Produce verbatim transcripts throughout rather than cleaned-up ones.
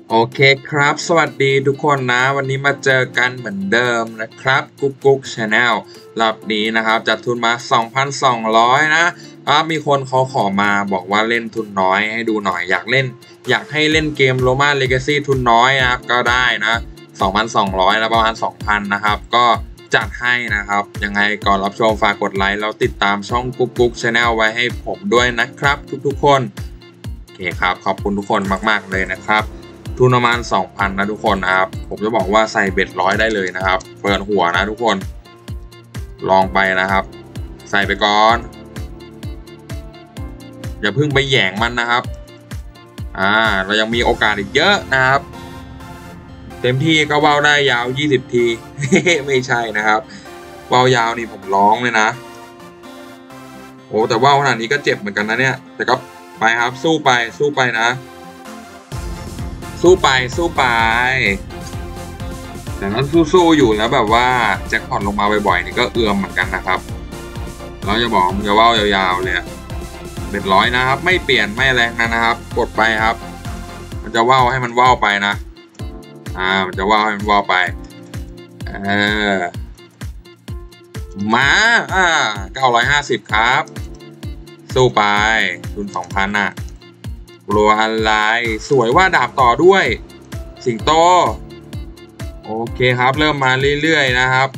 โอเคครับสวัสดีทุกคนนะวันนี้มาเจอกันเหมือนเดิมนะครับกุ๊กกุ๊กชาแนลรอบนี้นะครับจัดทุนมา สองพันสองร้อย นะครับมีคนเขาขอมาบอกว่าเล่นทุนน้อยให้ดูหน่อยอยากเล่นอยากให้เล่นเกม Roman Legacy ทุนน้อยนะครับก็ได้นะ สองพันสองร้อย แล้วประมาณ สองพัน นะครับก็จัดให้นะครับยังไงก่อนรับชมฝากกดไลค์แล้วติดตามช่องกุ๊กกุ๊กชาแนลไว้ให้ผมด้วยนะครับทุกๆคนโอเคครับขอบคุณทุกคนมากๆเลยนะครับทุนประมาณ สองพัน นะทุกคนนะครับผมจะบอกว่าใส่เบ็ดร้อยได้เลยนะครับเปิดหัวนะทุกคนลองไปนะครับใส่ไปก่อนอย่าเพิ่งไปแหย่งมันนะครับอ่าเรายังมีโอกาสอีกเยอะนะครับเต็มที่ก็ว่าวได้ยาวยี่สิบทีไม่ใช่นะครับว่าวยาวนี่ผมร้องเลยนะโอ้แต่ว่าวขนาดนี้ก็เจ็บเหมือนกันนะเนี่ยแต่ก็ไปครับสู้ไปสู้ไปนะสู้ไปสู้ไปแต่ถ้าสู้ๆอยู่แล้วแบบว่าแจ็คพอตลงมาบ่อยๆนี่ก็เอือมเหมือนกันนะครับเราจะบอกมันจะว่ายาวๆเลยเบ็ดร้อยนะครับไม่เปลี่ยนไม่แรงนะนะครับกดไปครับมันจะว่าวให้มันว่าวไปนะอ่ามันจะว่าวให้มันว่าวไปเออมาอ่าเก้าร้อยห้าสิบครับสู้ไปทุน สองพัน อ่ะกลัวอะไรสวยว่าดาบต่อด้วยสิงโตโอเคครับเริ่มมาเรื่อยๆนะครับ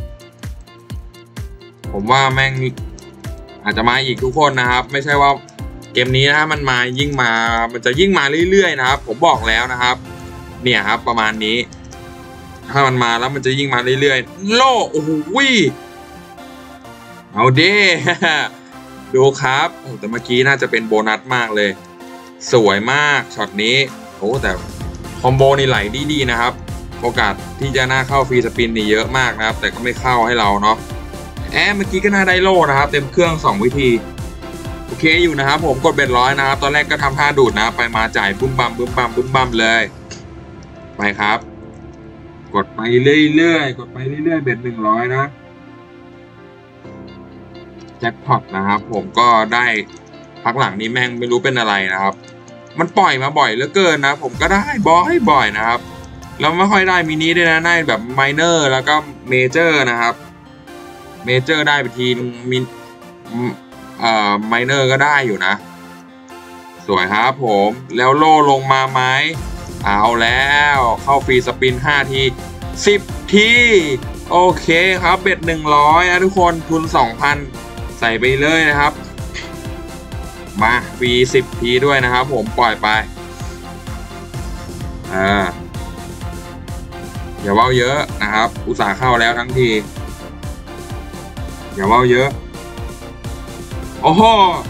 ผมว่าแม่งอาจจะมาอีกทุกคนนะครับไม่ใช่ว่าเกมนี้นะมันมายิ่งมามันจะยิ่งมาเรื่อยๆนะครับผมบอกแล้วนะครับเนี่ยครับประมาณนี้ถ้ามันมาแล้วมันจะยิ่งมาเรื่อยๆโล่โอ้โหเอาเด้ดูครับโอ้แต่เมื่อกี้น่าจะเป็นโบนัสมากเลยสวยมากช็อตนี้โอ้แต่คอมโบนี่ไหลดีๆนะครับโอกาสที่จะน่าเข้าฟรีสปินนี่เยอะมากนะครับแต่ก็ไม่เข้าให้เราเนาะแอบเมื่อกี้ก็น่าได้โล่นะครับเต็มเครื่องสองวิธีโอเคอยู่นะครับผมกดเบ็ดร้อยนะครับตอนแรกก็ทำท่าดูดนะไปมาจ่ายบุ้มบัมบุ้มบัมบุ้มบัมเลยไปครับกดไปเรื่อยๆกดไปเรื่อยๆเบ็ดหนึ่งร้อยนะแจ็คพอตนะครับผมก็ได้พักหลังนี้แม่งไม่รู้เป็นอะไรนะครับมันปล่อยมาบ่อยเหลือเกินนะผมก็ได้บอยบ่อยนะครับแล้วไม่ค่อยได้มินิด้วยนะได้แบบไมเนอร์แล้วก็เมเจอร์นะครับเมเจอร์ได้ไปทีมินเอ่อไมเนอร์ก็ได้อยู่นะสวยครับผมแล้วโล่ลงมาไหมเอาแล้วเข้าฟรีสปินห้าทีสิบทีโอเคครับเบ็ดหนึ่งร้อยนะทุกคนทุน สองพัน ใส่ไปเลยนะครับมาฟรีสิบทีด้วยนะครับผมปล่อยไปอ่าอย่าว่าวเยอะนะครับอุตส่าห์เข้าแล้วทั้งทีอย่าว่าวเยอะโอ้โห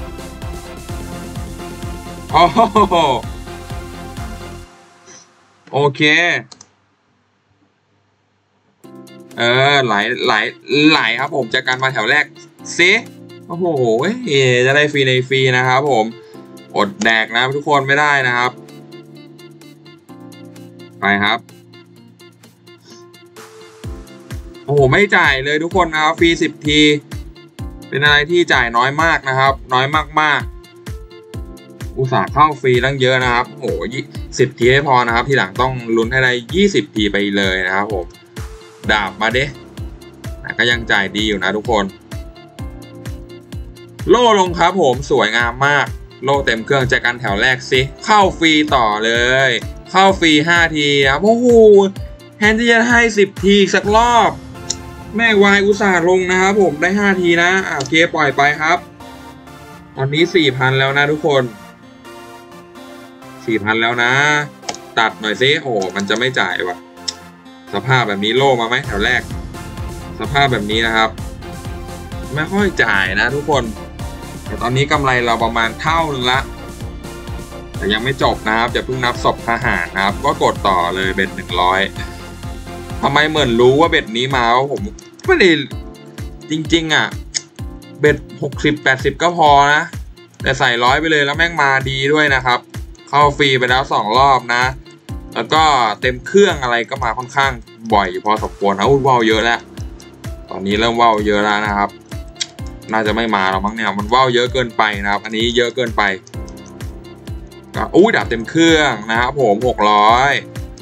โอ้โหโอเคเออไหลไหลไหลครับผมจากการมาแถวแรกซิโอ้โหจะได้ฟรีในฟรีนะครับผมอดแดกนะทุกคนไม่ได้นะครับไปครับโอ้โหไม่จ่ายเลยทุกคนนะครับฟรีสิบทีเป็นอะไรที่จ่ายน้อยมากนะครับน้อยมากๆอุตส่าห์เข้าฟรีตั้งเยอะนะครับโอ้โหสิบทีให้พอนะครับทีหลังต้องลุ้นให้ได้ยี่สิบทีไปเลยนะครับผมดาบมาเด้ก็ยังจ่ายดีอยู่นะทุกคนโล่ลงครับผมสวยงามมากโล่เต็มเครื่องจากการแถวแรกสิเข้าฟรีต่อเลยเข้าฟรีห้าทีครับโอ้โหแทนที่จะให้สิบทีสักรอบแม่วายอุตส่าห์ลงนะครับผมได้ห้าทีนะอ่าโอเคปล่อยไปครับตอนนี้ สี่พัน แล้วนะทุกคน สี่พัน แล้วนะตัดหน่อยซิโอ้มันจะไม่จ่ายวะสภาพแบบนี้โล่มาไหมแถวแรกสภาพแบบนี้นะครับไม่ค่อยจ่ายนะทุกคนแต่ตอนนี้กำไรเราประมาณเท่านึงละแต่ยังไม่จบนะครับอย่าเพิ่งนับศพทหารนะครับก็กดต่อเลยเบ็ดหนึ่งร้อยทำไมเหมือนรู้ว่าเบ็ดนี้มาผมไม่ได้จริงๆอ่ะเบ็ดหกสิบ แปดสิบก็พอนะแต่ใส่ร้อยไปเลยแล้วแม่งมาดีด้วยนะครับเข้าฟรีไปแล้วสองรอบนะแล้วก็เต็มเครื่องอะไรก็มาค่อนข้างบ่อยอยู่พอสมควรนะอุ้ยว่าวเยอะแล้วตอนนี้เริ่มว่าวเยอะแล้วนะครับน่าจะไม่มาหรอกมั้งเนี่ยมันว่าวเยอะเกินไปนะครับอันนี้เยอะเกินไปอุ้ยดาบเต็มเครื่องนะครับผมหกร้อย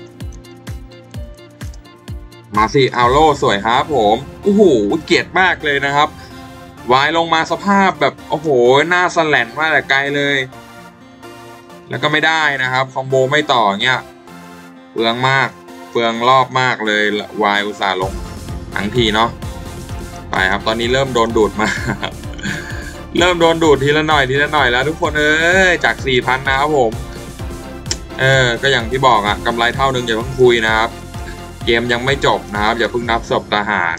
มาสิเอาโล่สวยครับผมโอ้โหเกลียดมากเลยนะครับวายลงมาสภาพแบบโอ้โหหน้าสแลนมากแต่ไกลเลยแล้วก็ไม่ได้นะครับคอมโบไม่ต่อเงี้ยเปลืองมากเปลืองรอบมากเลยวายอุตส่าห์ลงทั้งทีเนาะไปครับตอนนี้เริ่มโดนดูดมาเริ่มโดนดูดทีละหน่อยทีละหน่อยแล้วทุกคนเอ้ยจาก สี่พัน นะครับผมเออก็อย่างที่บอกอะกำไรเท่านึงอย่าเพิ่งคุยนะครับเกมยังไม่จบนะครับอย่าเพิ่งนับศพทหาร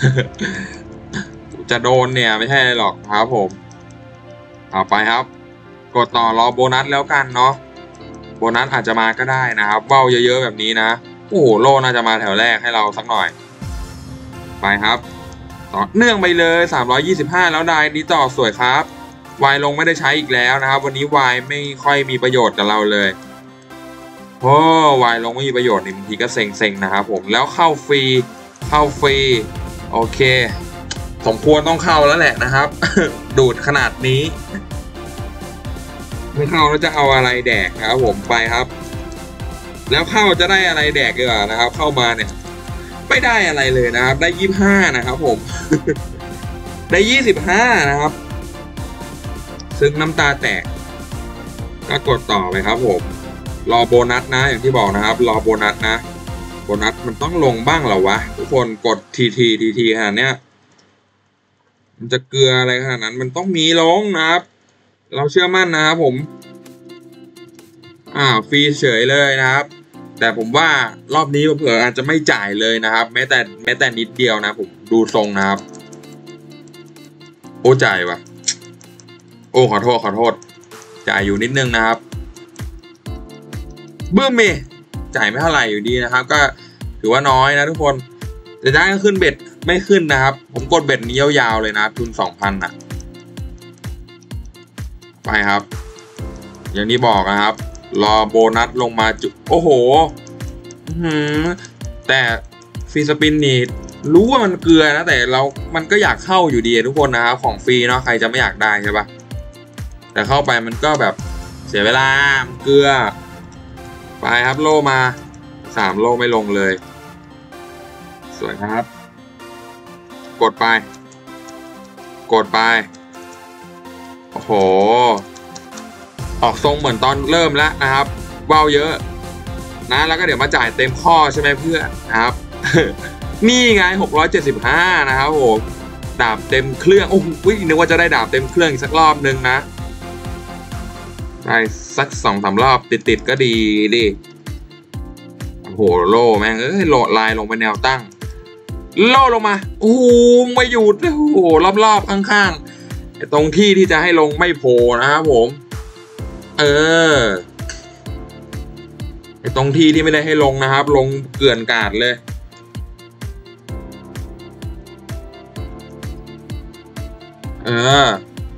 จะโดนเนี่ยไม่ใช่หรอกครับผมต่อไปครับกดต่อรอโบนัสแล้วกันเนาะโบนัสอาจจะมาก็ได้นะครับเบ้าเยอะๆแบบนี้นะโอ้โหโลน่าจะมาแถวแรกให้เราสักหน่อยไปครับต่อเนื่องไปเลยสามร้อยยี่สิบห้าแล้วได้นี้ต่อสวยครับวายลงไม่ได้ใช้อีกแล้วนะครับวันนี้วายไม่ค่อยมีประโยชน์กับเราเลยโอ้วายลงไม่มีประโยชน์บางทีก็เซ็งๆนะครับผมแล้วเข้าฟรีเข้าฟรีโอเคสมควรต้องเข้าแล้วแหละนะครับ ดูดขนาดนี้ไม่เข้าแล้วจะเอาอะไรแดกนะครับผมไปครับแล้วเข้าจะได้อะไรแดกดีกว่านะครับเข้ามาเนี่ยไม่ได้อะไรเลยนะครับได้ยี่สิบห้านะครับผม ได้ยี่สิบห้านะครับซึ่งน้ำตาแตกก็กดต่อไปครับผมรอโบนัสนะอย่างที่บอกนะครับรอโบนัสนะโบนัสมันต้องลงบ้างเหรอวะทุกคนกดทีทีทีทีขนาดเนี้ยมันจะเกลืออะไรขนาดนั้นมันต้องมีลงนะครับเราเชื่อมั่นนะครับผมอ่าฟรีเฉยเลยนะครับแต่ผมว่ารอบนี้เผื่ออาจจะไม่จ่ายเลยนะครับแม้แต่แม้แต่นิดเดียวนะผมดูทรงนะครับโอ้จ่ายวะโอ้ขอโทษขอโทษจ่ายอยู่นิดนึงนะครับบึ้มเมจ่ายไม่เท่าไหร่อยู่ดีนะครับก็ถือว่าน้อยนะทุกคนแต่ได้ก็ขึ้นเบ็ดไม่ขึ้นนะครับผมกดเบ็ดนี้ยาวๆเลยนะทุน สองพัน อ่ะไปครับอย่างที่บอกนะครับรอโบนัสลงมาจุโอ้โหแต่ฟรีสปินนี่รู้ว่ามันเกลือนะแต่เรามันก็อยากเข้าอยู่ดีทุกคนนะครับของฟรีเนาะใครจะไม่อยากได้ใช่ปะแต่เข้าไปมันก็แบบเสียเวลาเกลือไปครับโลมาสามโลไม่ลงเลยสวยครับกดไปกดไปโอ้โหออกทรงเหมือนตอนเริ่มแล้วนะครับเบ้าเยอะนะแล้วก็เดี๋ยวมาจ่ายเต็มข้อใช่ไหมเพื่อนนะครับ นี่ไงหกร้อยเจ็ดสิบห้านะครับผมดาบเต็มเครื่องโอ้โหนึกว่าจะได้ดาบเต็มเครื่องอีกสักรอบนึงนะได้สักสองสามรอบติดๆก็ดีดิโอ้โหโล่แม่งเอ้ยโหลดลายลงไปแนวตั้งโล่ลงมาโอ้โหไม่หยุดโอ้โหรอบๆข้างๆตรงที่ที่จะให้ลงไม่โผล่นะครับผมเออไอ้ตรงที่ที่ไม่ได้ให้ลงนะครับลงเกลื่อนกาดเลยเออ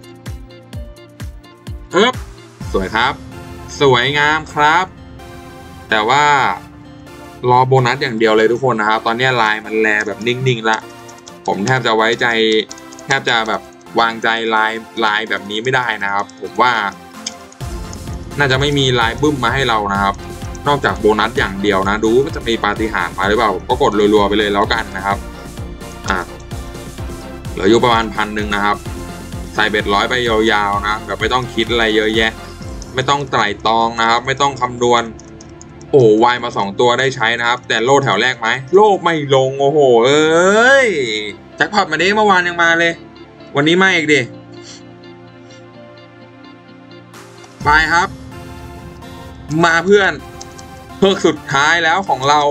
เอ๊บสวยครับสวยงามครับแต่ว่ารอโบนัสอย่างเดียวเลยทุกคนนะครับตอนนี้ลายมันแลแบบนิ่งๆละผมแทบจะไว้ใจแทบจะแบบวางใจลายลายแบบนี้ไม่ได้นะครับผมว่าน่าจะไม่มีลายบึ้มมาให้เรานะครับนอกจากโบนัสอย่างเดียวนะดูว่าจะมีปาฏิหาริย์มาหรือเปล่าผมก็กดรัวๆไปเลยแล้วกันนะครับอ่ะเหลืออยู่ประมาณพันหนึ่งนะครับใส่เบ็ดร้อยไปยาวๆนะแบบไม่ต้องคิดอะไรเยอะแยะไม่ต้องไตร่ตรองนะครับไม่ต้องคำนวณโอ้วายมาสองตัวได้ใช้นะครับแต่โล่แถวแรกไหมโล่ไม่ลงโอ้โหเอ้ยแจ็คพอตมาดิเมื่อวานยังมาเลยวันนี้ไม่อีกดิไปครับมาเพื่อนเพื่อสุดท้ายแล้วของเรา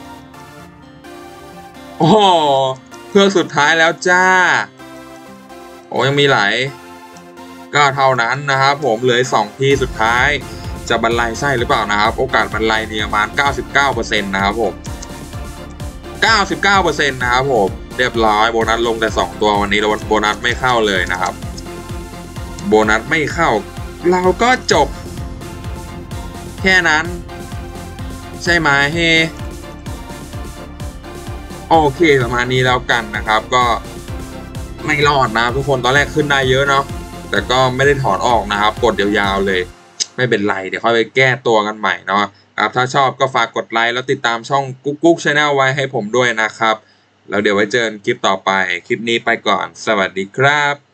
โอ้เพื่อสุดท้ายแล้วจ้าโอ้ยังมีหลายก็เท่านั้นนะครับผมเหลือสองที่สุดท้ายจะบรรลัยไส้หรือเปล่านะครับโอกาสบรรลัยเนี่ยประมาณ เก้าสิบเก้าเปอร์เซ็นต์ นะครับผม เก้าสิบเก้าเปอร์เซ็นต์ นะครับผมเรียบร้อยโบนัสลงแต่สองตัววันนี้เราโบนัสไม่เข้าเลยนะครับโบนัสไม่เข้าเราก็จบแค่นั้นใช่ไหมเฮโอเคประมาณนี้แล้วกันนะครับก็ไม่รอดนะทุกคนตอนแรกขึ้นได้เยอะเนาะแต่ก็ไม่ได้ถอนออกนะครับกดยาวๆเลยไม่เป็นไรเดี๋ยวค่อยไปแก้ตัวกันใหม่เนาะครับถ้าชอบก็ฝากกดไลค์แล้วติดตามช่องกุ๊กกุ๊กชาแนลไว้ให้ผมด้วยนะครับแล้วเดี๋ยวไว้เจอกันคลิปต่อไปคลิปนี้ไปก่อนสวัสดีครับ